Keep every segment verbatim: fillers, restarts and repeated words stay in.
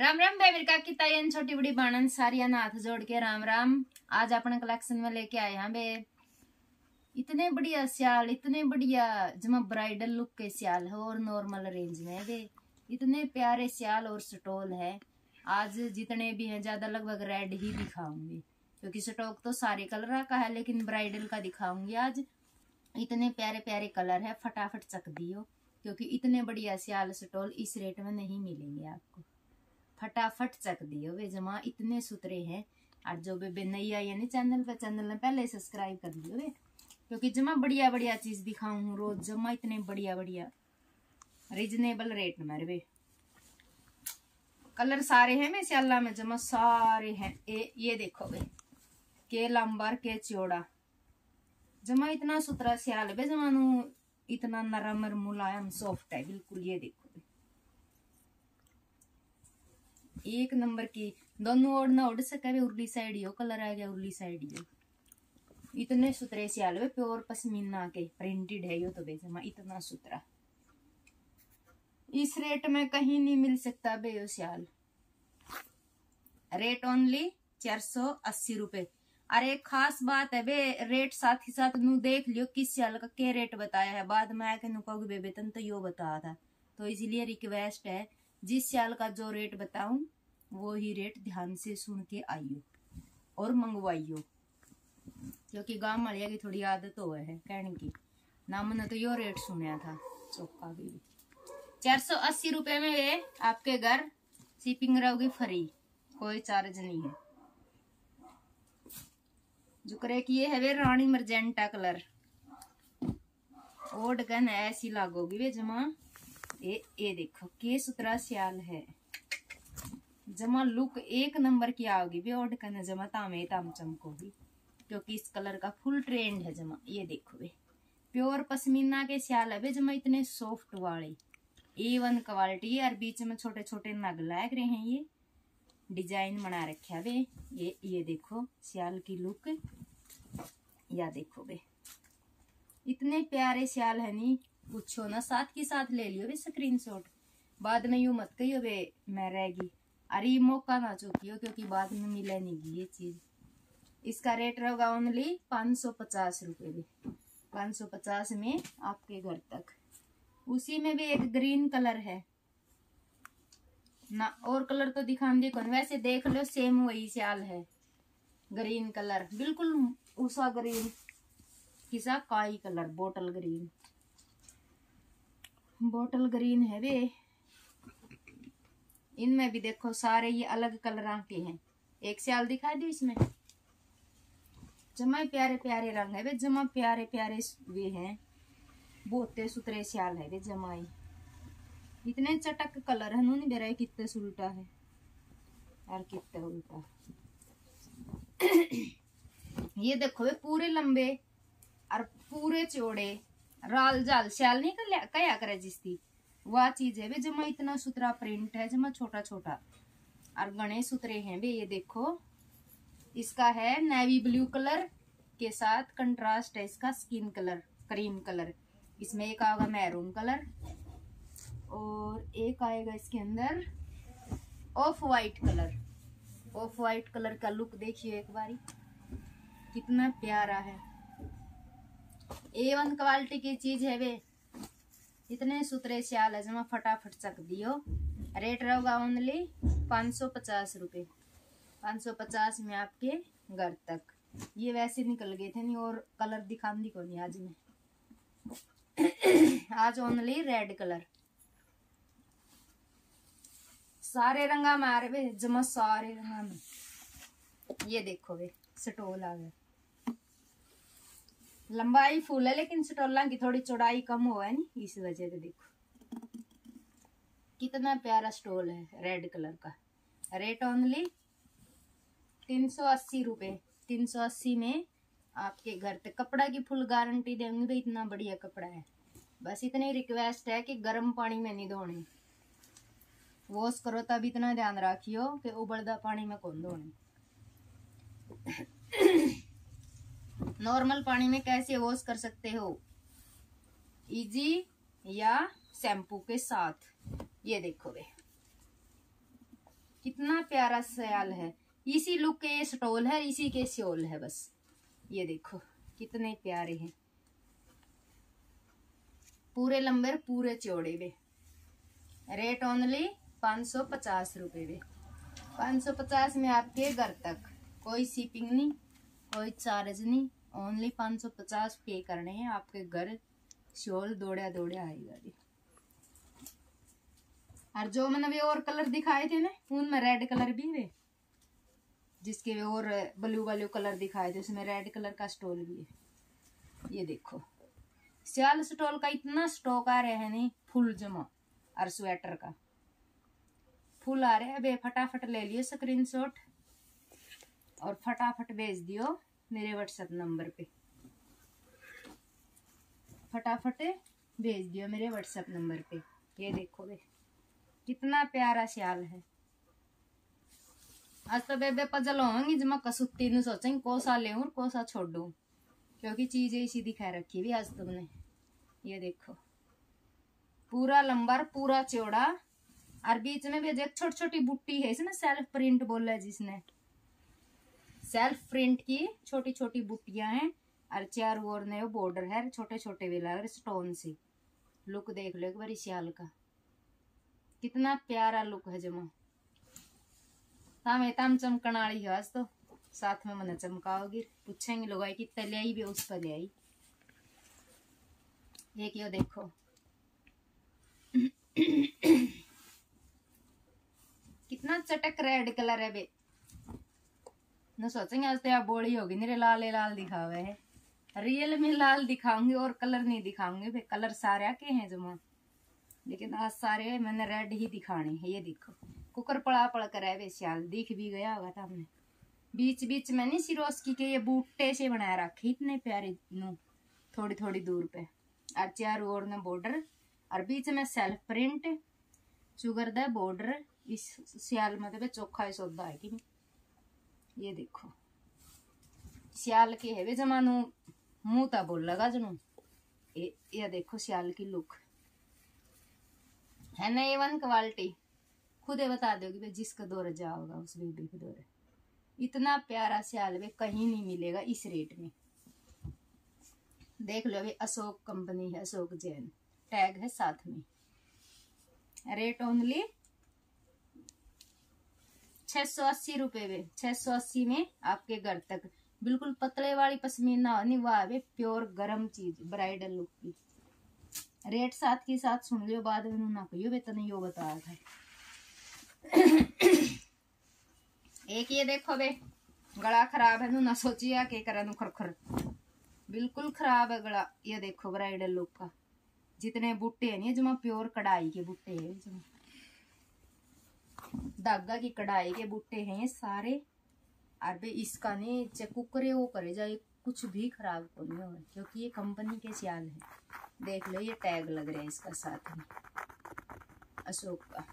राम राम भाई मेरे की तायन छोटी बड़ी बाणन सारिया ना हाथ जोड़ के राम राम। आज अपने कलेक्शन में लेके आए हैं बे इतने बढ़िया सियाल, इतने बढ़िया जमा ब्राइडल लुक के सियाल है और नॉर्मल रेंज में बे इतने प्यारे सियाल और स्टॉल है। आज जितने भी हैं ज्यादा लगभग रेड ही दिखाऊंगी क्योंकि स्टॉक तो सारे कलर का है, लेकिन ब्राइडल का दिखाऊंगी आज। इतने प्यारे प्यारे कलर है, फटाफट चक दियो क्योंकि इतने बढ़िया सियाल स्टॉल इस रेट में नहीं मिलेंगे आपको। फटाफट चक दियो वे जमा इतने सुथरे हैं। और जो बेबे नई आई है ना चैनल पे, चैनल ने पहले सब्सक्राइब कर दियो वे क्योंकि जमा बढ़िया बढ़िया चीज दिखाऊं हूँ रोज, जमा इतने बढ़िया बढ़िया रीजनेबल रेट में वे। कलर सारे हैं मैं सियाला में जमा सारे हैं। ए, ये देखो वे के लंबर के चौड़ा जमा इतना सुथरा सियाल है जमानू, इतना नरम और मुलायम सॉफ्ट है बिल्कुल। ये देखो एक नंबर की, दोनों ओढ़ ना उड़ सके उर्ली साइड ही हो, कलर आ गया उर्ली साइड ही हो। इतने सुथरे सियाल वे प्योर पश्मीना के प्रिंटेड है यो तो बेजमा इतना सुथरा। इस रेट में कहीं नहीं मिल सकता बे यो सियाल। रेट ओनली चार सौ अस्सी रुपए। अरे खास बात है बे रेट साथ ही साथ नू देख लियो किस सियाल का क्या रेट बताया है, बाद में आके नु कहोगे बेबे तन तो यो बताया था। तो इसलिए रिक्वेस्ट है जिस सियाल का जो रेट बताऊं वो ही रेट ध्यान से सुन के आइयो और मंगवाइयो क्योंकि गांव मलिया की थोड़ी आदत हो है कहने की। ना मैंने तो यो रेट सुना था चौका भी। चार सौ अस्सी रुपए में वे आपके घर शिपिंग रहोगी फ्री, कोई चार्ज नहीं है। जो करे कि ये है वे रानी मर्जेंटा कलर ओड गन ऐसी लागोगी वे जमा। ये ये देखो के सुतरा सियाल है जमा, लुक एक नंबर की आओगी भी ओड करने जमा तामे ताम चमकोगी क्योंकि इस कलर का फुल ट्रेंड है जमा। ये देखो वे प्योर पश्मीना के सियाल है वे जमा, इतने सॉफ्ट वाले ए वन क्वालिटी और बीच में छोटे छोटे नग लग रहे हैं। ये डिजाइन बना रखा वे। ये ये देखो सियाल की लुक, या देखो वे इतने प्यारे सियाल है नी पूछो ना। साथ के साथ ले लियो वे स्क्रीनशॉट, बाद में यू मत कहियो वे मैं रहेगी। अरे मौका ना चुकियो क्योंकि बाद में मिले नहीं ये चीज। इसका रेट रहेगा ओनली पाँच सौ पचास रुपये भी, पाँच सौ पचास में आपके घर तक। उसी में भी एक ग्रीन कलर है ना, और कलर तो दिखा दे कौन, वैसे देख लो सेम वही सियाल है। ग्रीन कलर बिल्कुल उषा ग्रीन किसा काई colour, bottle green bottle green है वे। इनमें भी देखो सारे ये अलग कलर के हैं। एक सियाल दिखा दी इसमें जमा प्यारे प्यारे रंग है वे जमा, प्यारे प्यारे वे हैं, बहुत सुथरे सियाल है वे जमाई। इतने चटक कलर है नूनी बेरा कितने उल्टा है और कितने उल्टा। ये देखो वे पूरे लंबे और पूरे चौड़े राल जाल सियाल नहीं कर कया करे जिसकी वह चीज है वे जमा। इतना सुथरा प्रिंट है जमा, छोटा छोटा और गणे सुथरे हैं वे। ये देखो इसका है नेवी ब्लू कलर के साथ कंट्रास्ट है इसका स्किन कलर क्रीम कलर। इसमें एक आएगा मैरून कलर और एक आएगा इसके अंदर off white colour. Off white colour का लुक देखिए एक बारी कितना प्यारा है। ए वन क्वालिटी की चीज है वे, इतने सुथरे सियाल है जमा, फटाफट चक दियो। रेट रहेगा ओनली पाँच सौ पचास रुपये, पाँच सौ पचास में आपके घर तक। ये वैसे निकल गए थे नहीं और कलर दिखा दी को नहीं आज में। आज ओनली रेड कलर, सारे रंगा मारे वे जमा, सारे रंगा में। ये देखो वे स्टोल आ गया, लंबाई फुल है लेकिन स्टोला की थोड़ी चौड़ाई कम हो है नी, इस वजह से देखो कितना प्यारा स्टोल है रेड कलर का। रेट ओनली तीन सौ अस्सी रुपये, तीन सौ अस्सी में आपके घर तक। कपड़ा की फुल गारंटी देंगे भाई, इतना बढ़िया कपड़ा है। बस इतनी रिक्वेस्ट है कि गर्म पानी में नहीं धोने, वॉश करो तब इतना ध्यान रखियो कि उबलदा पानी में कौन धोने। नॉर्मल पानी में कैसे वॉश कर सकते हो, इजी या शैम्पू के साथ। ये देखो वे कितना प्यारा स्याल है। इसी लुक के ये स्टोल है, इसी के स्योल है बस। ये देखो कितने प्यारे हैं, पूरे लंबे पूरे चौड़े वे। रेट ओनली पाँच सौ पचास रुपये वे। पाँच सौ पचास में आपके घर तक, कोई शिपिंग नहीं, कोई चार्ज नहीं, ओनली पाँच सौ पचास पे करने हैं आपके घर। शॉल दौड़ा दौड़ा आएगा जी। और जो मैंने वे और कलर दिखाए थे ना, उनमें रेड कलर भी वे, जिसके वे और ब्लू ब्लू कलर दिखाए थे उसमें रेड कलर का स्टॉल भी है। ये देखो स्याल स्टॉल का इतना स्टॉक आ रहा है नहीं, फुल जमा। और स्वेटर का फुल आ रहा है बे। फटाफट ले लियो स्क्रीनशॉट और फटाफट भेज दियो मेरे व्हाट्सएप नंबर पे। फटाफट भेज दियो मेरे व्हाट्सएप नंबर पे। ये देखो बे कितना प्यारा स्याल है। आज तो बेबे पजल होंगी जमा कसुत्ती ने सोचेंगे कोसा ले और कोसा छोड़ दूं, क्योंकि चीजें इसी दिखा रखी भी आज तुमने। ये देखो पूरा लंबा पूरा चौड़ा, और बीच में भी एक छोटी छोटी बुट्टी है, इसने सेल्फ प्रिंट बोला है जिसने। सेल्फ प्रिंट की छोटी छोटी बुट्टियां हैं, और चार ओर ने बॉर्डर है छोटे छोटे वेला स्टोन से। लुक देख लो एक बार स्याल का, कितना प्यारा लुक है जमा। तामे ताम चमकन वाली है आज तो, साथ में मन चमकाओगी। पूछेंगे लोग आई कितना ले आई भी, उस पर ले आई। एक यो देखो कितना चटक रेड कलर है बे। न सोचेंगे आज तो यार बोली होगी, मेरे लाल लाल दिखावे है। रियल में लाल दिखाऊंगी और कलर नहीं दिखाऊंगी बे। कलर सारे के हैं जमा, लेकिन आज सारे मैंने रेड ही दिखाने हैं। ये देखो कुकर पड़ा पड़ कर है वे स्याल, दिख भी गया होगा था हमने। बीच बीच में नहीं सिरोस्की के ये बूटे से बनाया रखे इतने प्यारे नू, थोड़ी थोड़ी दूर पे। और चार ओर ने बॉर्डर, और बीच में सेल्फ प्रिंट शुगर दा बॉर्डर। इस स्याल में तो चोखा ही सौदा है कि नहीं। ये देखो स्याल के है वे जमानू मुंह ता बोल लगा जनू। ये, ये देखो स्याल की लुक है ना, ए वन क्वालिटी। खुदे बता दोगे भाई जिसका दौर जाओगा उस बेबी के दौरे। इतना प्यारा स्याल वे कहीं नहीं मिलेगा इस रेट में। देख लो अभी अशोक कंपनी है, अशोक जैन टैग है साथ में। रेट ओनली छह सौ अस्सी रुपये वे। छह सौ अस्सी में आपके घर तक बिल्कुल पतले वाली पश्मीना नहीं, वाह वे प्योर गरम चीज ब्राइडल लुक की। रेट साथ के साथ सुन लियो, बाद में ना कहियो बेतन यो बताया था। एक ये देखो बे गला खराब है ना, सोचिया के करा नु खरखर बिल्कुल खराब है गला। ये देखो ब्राइडल लुक का जितने बूटे हैं नहीं जमा प्योर कढ़ाई के बूटे हैं, जमा धागा की कढ़ाई के बूटे हैं ये सारे। और बे इसका नहीं चे कुकरे वो करे जाए कुछ भी खराब को नहीं हो, क्योंकि ये कंपनी के स्याल है। देख लो ये टैग लग रहा है इसका साथ में, अशोक का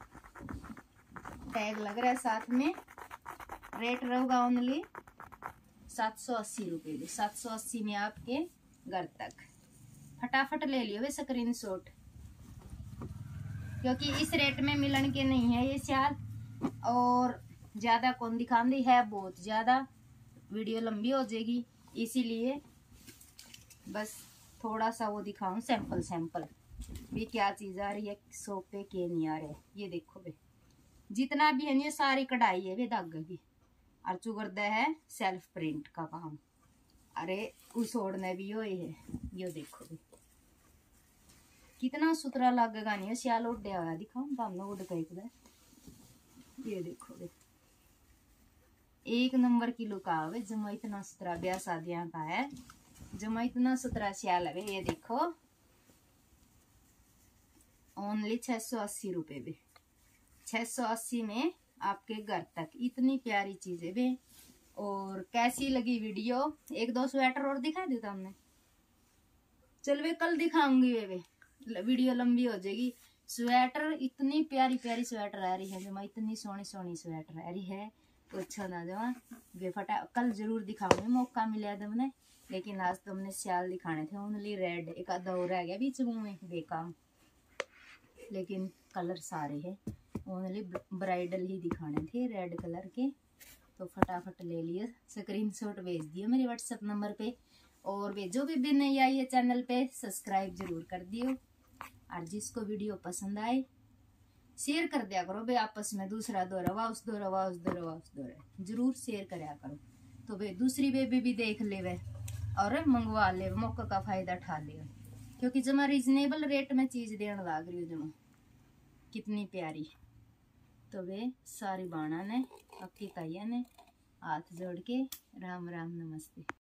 टैग लग रहा है साथ में। रेट रहेगा ओनली सात सौ अस्सी रुपये। सात सौ अस्सी में आपके घर तक। फटाफट ले लियो वे स्क्रीनशॉट, क्योंकि इस रेट में मिलन के नहीं है ये स्याल। और ज्यादा कौन दिखाती है, बहुत ज्यादा वीडियो लंबी हो जाएगी, इसीलिए बस थोड़ा सा वो दिखाऊं सैंपल सैंपल भी क्या चीज आ रही है शॉप पे के नहीं आ रहे। ये देखो बे जितना भी है ये सारी कढ़ाई है वे धागे की, और चुगरदा है सेल्फ प्रिंट का काम। अरे उस ओढ़ने भी यो है। यो देखो बे कितना सुथरा लगेगा नहीं स्याल उड़ हुआ दिखाऊं तो हमने उड़ गए। ये देखो बे एक नंबर की लुक आवे जमा, इतना सुथरा ब्याह शादियां का है जमा, इतना सुथरा स्याल है। ये देखो ओनली छह सौ अस्सी रुपये बे। छह सौ अस्सी में आपके घर तक इतनी प्यारी चीजें बे। और कैसी लगी वीडियो, एक दो स्वेटर और दिखा देता हमने। चल वे कल दिखाऊंगी वे, वे वीडियो लंबी हो जाएगी। स्वेटर इतनी प्यारी प्यारी स्वेटर आ रही है जमा, इतनी सोनी सोनी स्वेटर आ रही है अच्छा ना जमा वे। फटा कल जरूर दिखाऊंगी, मौका मिला तुमने, लेकिन आज तुमने स्याल दिखाने थे ओनली रेड। एक आधा और रह गया बीच में बेकाम, लेकिन कलर सारे है। ओनली ब्राइडल ही दिखाने थे रेड कलर के, तो फटाफट ले लिए, स्क्रीनशॉट भेज दियो मेरे व्हाट्सएप नंबर पे। और वे जो भी भी नहीं आई है चैनल पे सब्सक्राइब जरूर कर दियो, और जिसको वीडियो पसंद आए शेयर कर दिया करो बे आपस में, दूसरा दोहरा वाह उस दोहरा वाह उस दोहरा वाह उस दोहरा जरूर शेयर करया करो, तो वे दूसरी बेबी भी देख ले वे और मंगवा ले, मौके का फायदा उठा ले, क्योंकि जमा रिजनेबल रेट में चीज देने लाग रही हो जमा कितनी प्यारी। तो वे सारी बाणा ने अक्की ताइया ने हाथ जोड़ के राम राम नमस्ते।